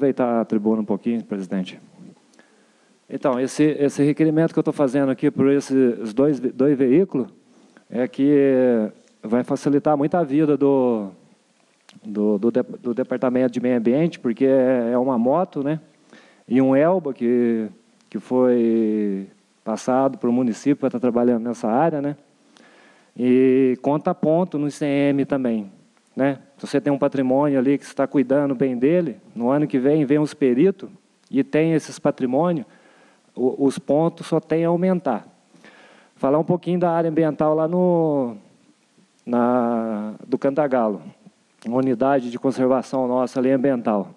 aproveitar a tribuna um pouquinho, presidente. Então, esse requerimento que eu estou fazendo aqui por esses dois veículos é que vai facilitar muito a vida do Departamento de Meio Ambiente, porque é uma moto, né? E um Elba que foi passado para o município para estar trabalhando nessa área, né? E conta ponto no ICM também, né? Se você tem um patrimônio ali que você está cuidando bem dele, no ano que vem os peritos e tem esses patrimônios, os pontos só tem a aumentar. Falar um pouquinho da área ambiental lá do Cantagalo, uma unidade de conservação nossa ali ambiental.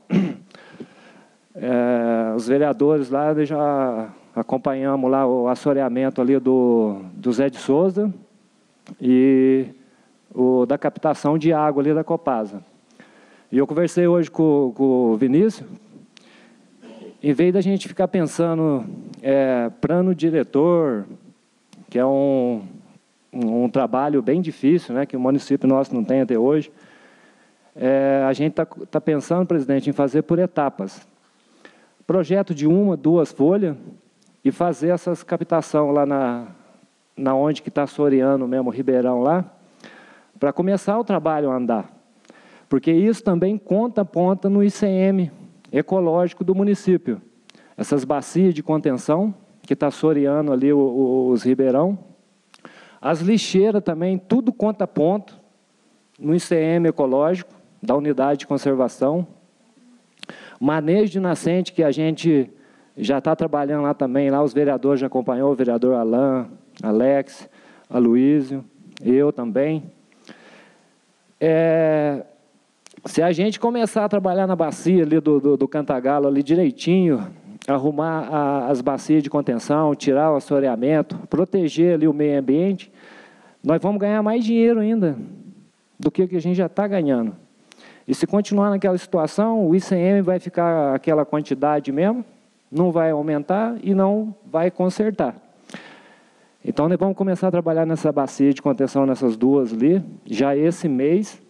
Os vereadores lá já acompanhamos lá o assoreamento ali do Zé de Souza e da captação de água ali da Copasa. E eu conversei hoje com o Vinícius, em vez da gente ficar pensando plano diretor, que é um trabalho bem difícil, né, que o município nosso não tem até hoje, a gente tá pensando, presidente, em fazer por etapas. Projeto de 1, 2 folhas e fazer essas captação lá na onde que está assoreando mesmo, Ribeirão lá, para começar o trabalho a andar. Porque isso também ponta no ICM ecológico do município. Essas bacias de contenção, que está assoreando ali os Ribeirão. As lixeiras também, tudo conta ponto no ICM ecológico, da unidade de conservação. Manejo de nascente, que a gente já está trabalhando lá também, lá os vereadores já acompanhou, o vereador Alain, Alex, Aloísio, eu também. Se a gente começar a trabalhar na bacia ali do Cantagalo ali direitinho, arrumar as bacias de contenção, tirar o assoreamento, proteger ali o meio ambiente, nós vamos ganhar mais dinheiro ainda do que a gente já está ganhando. E se continuar naquela situação, o ICM vai ficar aquela quantidade mesmo, não vai aumentar e não vai consertar. Então, nós vamos começar a trabalhar nessa bacia de contenção, nessas duas ali, já esse mês.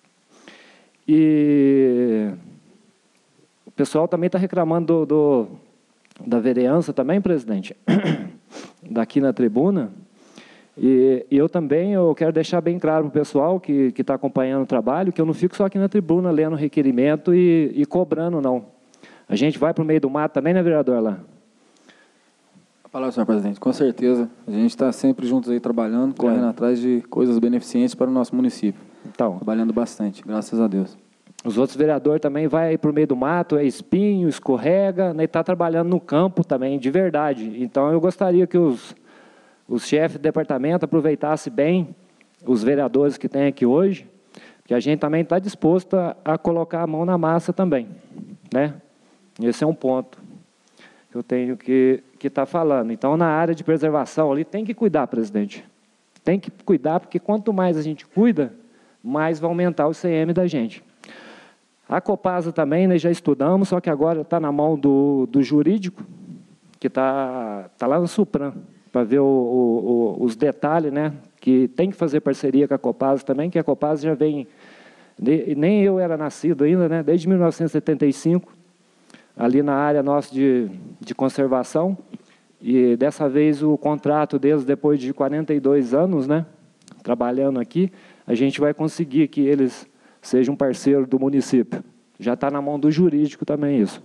E o pessoal também está reclamando da vereança também, presidente, daqui na tribuna. E eu também quero deixar bem claro para o pessoal que está acompanhando o trabalho, que eu não fico só aqui na tribuna lendo requerimento e cobrando, não. A gente vai para o meio do mato também, né, vereador lá? A palavra, senhor presidente. Com certeza. A gente está sempre juntos aí trabalhando, correndo atrás de coisas beneficentes para o nosso município. Então, trabalhando bastante, graças a Deus. Os outros vereadores também vai para o meio do mato, espinho, escorrega, né, e está trabalhando no campo também, de verdade. Então, eu gostaria que os chefes de departamento aproveitassem bem os vereadores que tem aqui hoje, que a gente também está disposto a colocar a mão na massa também, né? Esse é um ponto que eu tenho que estar falando. Então, na área de preservação ali, tem que cuidar, presidente. Tem que cuidar, porque quanto mais a gente cuida, mais vai aumentar o ICM da gente. A Copasa também, né, já estudamos, só que agora está na mão do jurídico, que está lá no Supram, para ver os detalhes, né, que tem que fazer parceria com a Copasa também, que a Copasa já vem, nem eu era nascido ainda, né, desde 1975, ali na área nossa de conservação, e dessa vez o contrato deles, depois de 42 anos, né, trabalhando aqui, a gente vai conseguir que eles sejam parceiros do município. Já está na mão do jurídico também isso.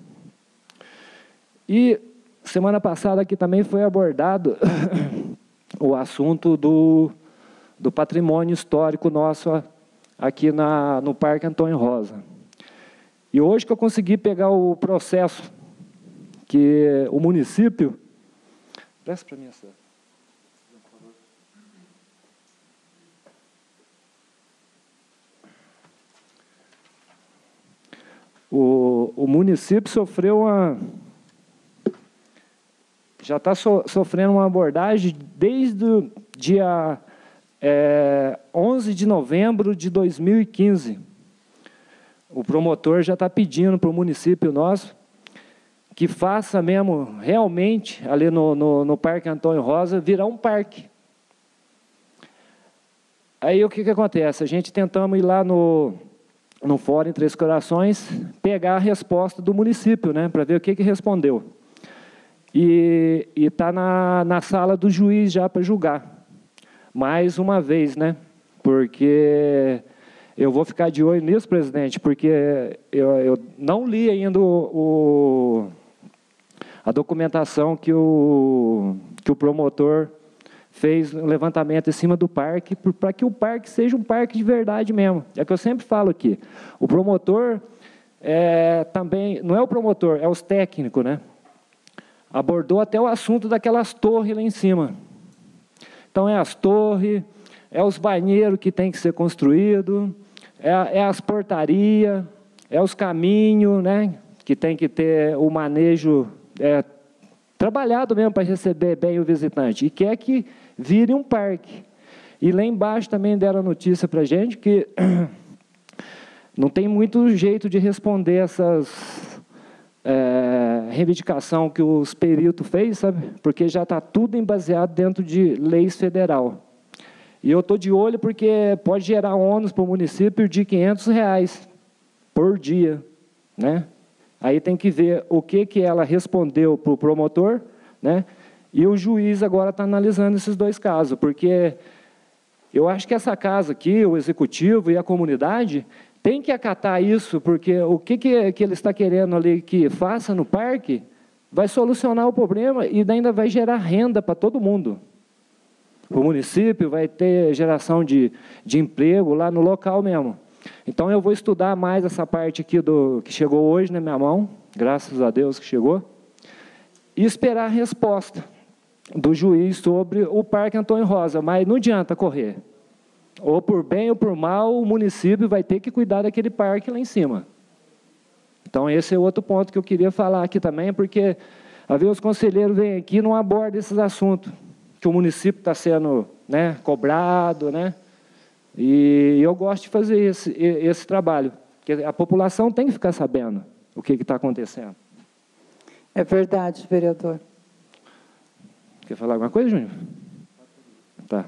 E semana passada aqui também foi abordado o assunto do patrimônio histórico nosso aqui no Parque Antônio Rosa. E hoje que eu consegui pegar o processo que o município... Presta para mim essa... O município sofreu já está sofrendo uma abordagem desde o dia 11 de novembro de 2015. O promotor já está pedindo para o município nosso que faça mesmo, realmente, ali no Parque Antônio Rosa, virar um parque. Aí o que acontece? A gente tentamos ir lá no Fórum em Três Corações, pegar a resposta do município, né, para ver o que respondeu. E está na sala do juiz já para julgar. Mais uma vez, né, porque eu vou ficar de olho nisso, presidente, porque eu não li ainda a documentação que o promotor fez um levantamento em cima do parque, para que o parque seja um parque de verdade mesmo. É o que eu sempre falo aqui. O promotor também, não é o promotor, é os técnicos, né? Abordou até o assunto daquelas torres lá em cima. Então, é as torres, é os banheiros que tem que ser construído, é as portarias, é os caminhos, né? Que tem que ter o manejo trabalhado mesmo para receber bem o visitante. E quer que vire um parque. E lá embaixo também deram notícia para a gente que não tem muito jeito de responder essas reivindicação que os peritos fez, sabe? Porque já está tudo embaseado dentro de leis federal. E eu estou de olho porque pode gerar ônus para o município de R$500 por dia, né? Aí tem que ver o que ela respondeu para o promotor, né? E o juiz agora está analisando esses dois casos, porque eu acho que essa casa aqui, o executivo e a comunidade, tem que acatar isso, porque o que ele está querendo ali que faça no parque vai solucionar o problema e ainda vai gerar renda para todo mundo. O município vai ter geração de emprego lá no local mesmo. Então, eu vou estudar mais essa parte aqui que chegou hoje na minha mão, graças a Deus que chegou, e esperar a resposta do juiz sobre o Parque Antônio Rosa, mas não adianta correr. Ou por bem ou por mal, o município vai ter que cuidar daquele parque lá em cima. Então, esse é outro ponto que eu queria falar aqui também, porque, às vezes, os conselheiros vêm aqui e não abordam esses assuntos, que o município está sendo, né, cobrado, né? E eu gosto de fazer esse trabalho, porque a população tem que ficar sabendo o que está acontecendo. É verdade, vereador. Quer falar alguma coisa, Júnior? Tá.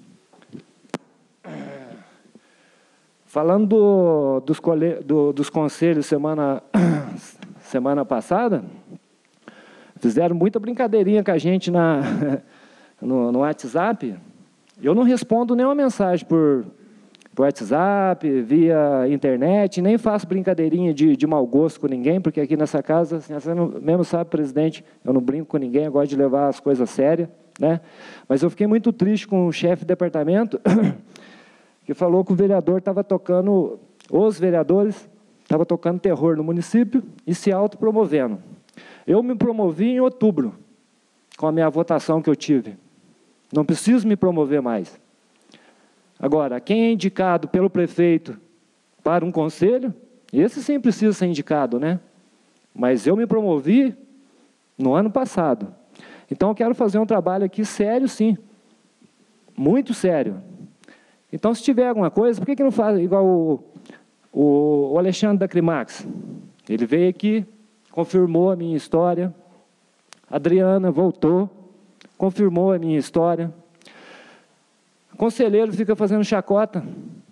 Falando dos conselhos semana passada, fizeram muita brincadeirinha com a gente no WhatsApp. Eu não respondo nenhuma mensagem por WhatsApp, via internet, nem faço brincadeirinha de mau gosto com ninguém, porque aqui nessa casa, você mesmo sabe, presidente, eu não brinco com ninguém, eu gosto de levar as coisas a sério, né? Mas eu fiquei muito triste com o chefe de departamento, que falou que o vereador estava tocando, os vereadores estavam tocando terror no município e se autopromovendo. Eu me promovi em outubro, com a minha votação que eu tive. Não preciso me promover mais. Agora, quem é indicado pelo prefeito para um conselho, esse sim precisa ser indicado, né? Mas eu me promovi no ano passado. Então, eu quero fazer um trabalho aqui sério, sim. Muito sério. Então, se tiver alguma coisa, por que não faz igual o Alexandre da Crimax? Ele veio aqui, confirmou a minha história. A Adriana voltou, confirmou a minha história. O conselheiro fica fazendo chacota.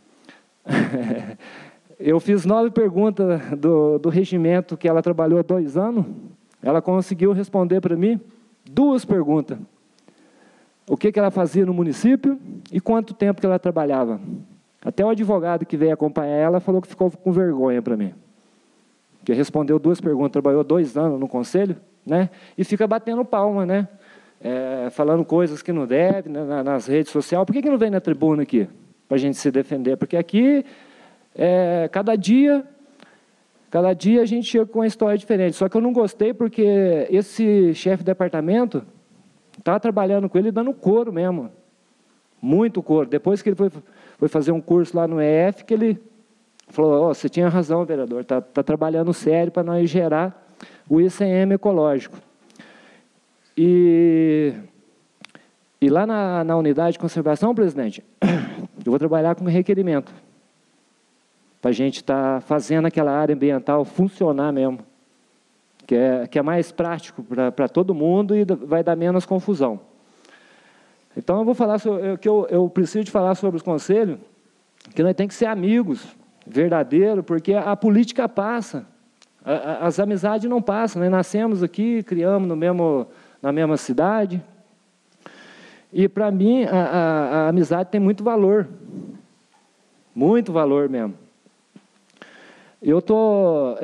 Eu fiz 9 perguntas do regimento que ela trabalhou há 2 anos. Ela conseguiu responder para mim 2 perguntas. O que ela fazia no município e quanto tempo que ela trabalhava. Até o advogado que veio acompanhar ela falou que ficou com vergonha para mim. Porque respondeu 2 perguntas, trabalhou 2 anos no conselho, né? E fica batendo palma, né? Falando coisas que não deve, né, nas redes sociais. Por que não vem na tribuna aqui? Para a gente se defender. Porque aqui, cada dia a gente chega com uma história diferente. Só que eu não gostei porque esse chefe de departamento estava trabalhando com ele dando couro mesmo. Muito couro. Depois que ele foi fazer um curso lá no EF, que ele falou, você tinha razão, vereador, está trabalhando sério para nós gerar o ICM ecológico. E lá na unidade de conservação, presidente, eu vou trabalhar com requerimento, para a gente estar fazendo aquela área ambiental funcionar mesmo, que é mais prático para todo mundo e vai dar menos confusão. Então, eu vou falar sobre, eu preciso de falar sobre os conselhos, que nós temos que ser amigos, verdadeiro, porque a política passa, as amizades não passam. Nós nascemos aqui, criamos na mesma cidade, e para mim a amizade tem muito valor mesmo. Eu estou,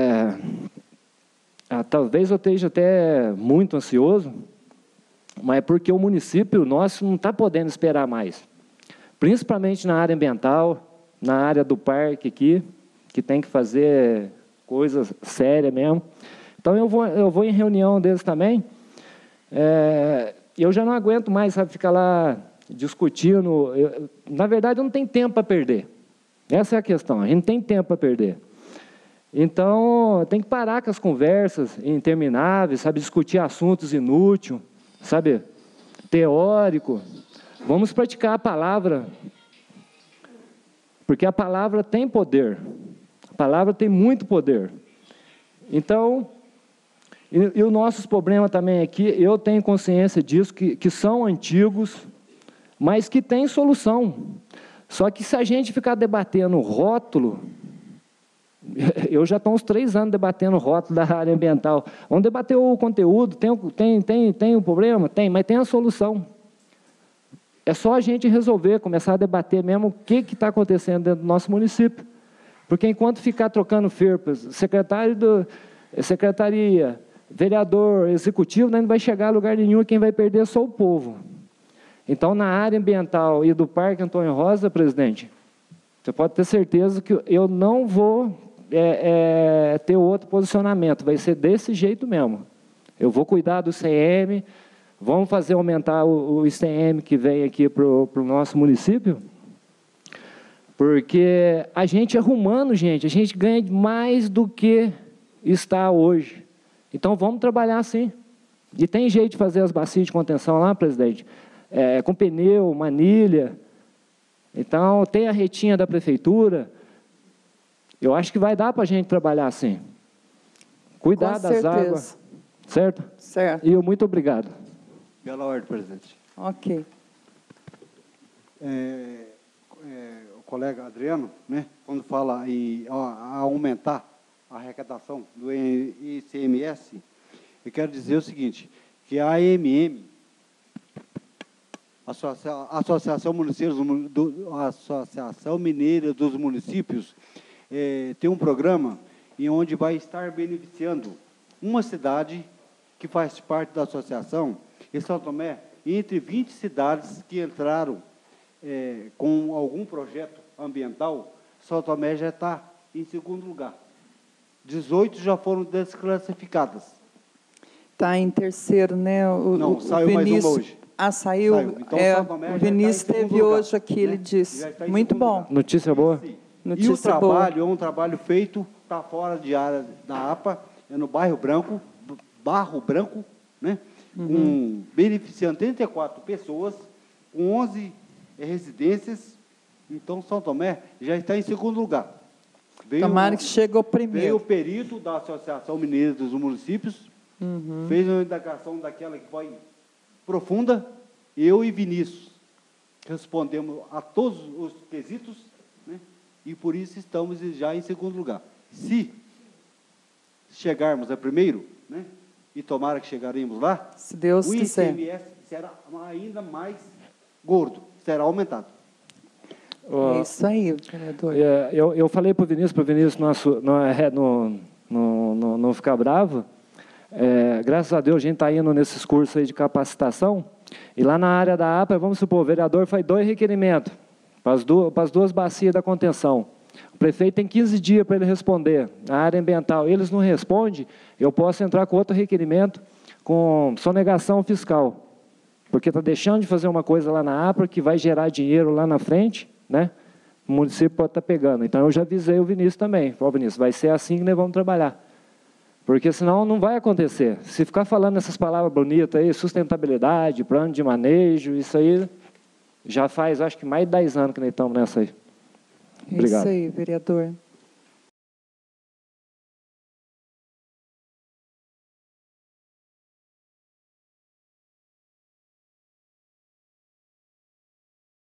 talvez eu esteja até muito ansioso, mas é porque o município nosso não está podendo esperar mais, principalmente na área ambiental, na área do parque aqui, que tem que fazer coisas sérias mesmo. Então eu vou em reunião deles também. Eu já não aguento mais, sabe, ficar lá discutindo. Na verdade, eu não tenho tempo para perder. Essa é a questão, a gente não tem tempo para perder. Então, tem que parar com as conversas intermináveis, sabe, discutir assuntos inúteis, sabe, teórico. Vamos praticar a palavra, porque a palavra tem poder. A palavra tem muito poder. Então, e o nosso problema também aqui, eu tenho consciência disso, que são antigos, mas que tem solução. Só que se a gente ficar debatendo rótulo, eu já estou uns 3 anos debatendo rótulo da área ambiental. Vamos debater o conteúdo, tem um problema? Tem, mas tem a solução. É só a gente resolver, começar a debater mesmo o que está acontecendo dentro do nosso município. Porque enquanto ficar trocando firpas, secretaria, vereador, executivo, não vai chegar a lugar nenhum, e quem vai perder é só o povo. Então, na área ambiental e do Parque Antônio Rosa, presidente, você pode ter certeza que eu não vou ter outro posicionamento, vai ser desse jeito mesmo. Eu vou cuidar do ICM, vamos fazer aumentar o ICM que vem aqui para o nosso município, porque a gente arrumando, gente, a gente ganha mais do que está hoje. Então, vamos trabalhar assim. E tem jeito de fazer as bacias de contenção lá, presidente, com pneu, manilha. Então, tem a retinha da prefeitura. Eu acho que vai dar para a gente trabalhar assim. Cuidar das águas. Certo? Certo. E eu muito obrigado. Pela ordem, presidente. Ok. O colega Adriano, né, quando fala em aumentar a arrecadação do ICMS, eu quero dizer o seguinte, que a AMM, Associação Mineira dos Municípios, tem um programa em onde vai estar beneficiando uma cidade que faz parte da associação, em São Tomé, entre 20 cidades que entraram com algum projeto ambiental. São Tomé já está em 2º lugar. 18 já foram desclassificadas. Está em 3º, né? Não, saiu mais uma hoje. Ah, saiu? Então, o Vinícius esteve hoje aqui, né? Ele disse. Muito bom. Lugar. Notícia boa? Notícia e o trabalho boa. é um trabalho feito, está fora de área da APA, é no Barro Branco, né? Beneficiando 34 pessoas, com 11 residências. Então, São Tomé já está em 2º lugar. Tomara que chegou primeiro. Veio o perito da Associação Mineira dos Municípios, fez uma indagação daquela que foi profunda, eu e Vinícius respondemos a todos os quesitos, né? E por isso estamos já em 2º lugar. Se chegarmos a primeiro, né? E tomara que chegaremos lá, se Deus quiser, o ICMS será ainda mais gordo, será aumentado. É isso aí, vereador. Eu falei para o Vinícius não ficar bravo. Graças a Deus, a gente está indo nesses cursos aí de capacitação, e lá na área da APA, vamos supor, o vereador faz 2 requerimentos para as duas bacias da contenção. O prefeito tem 15 dias para ele responder. Na área ambiental, eles não respondem, eu posso entrar com outro requerimento com sonegação fiscal, porque está deixando de fazer uma coisa lá na APA que vai gerar dinheiro lá na frente, né? O município pode estar pegando. Então, eu já avisei o Vinícius também. Ó, Vinícius, vai ser assim que nós vamos trabalhar. Porque senão não vai acontecer. Se ficar falando essas palavras bonitas aí, sustentabilidade, plano de manejo, isso aí já faz, acho que mais de 10 anos que nós estamos nessa aí. Obrigado. É isso aí, vereador.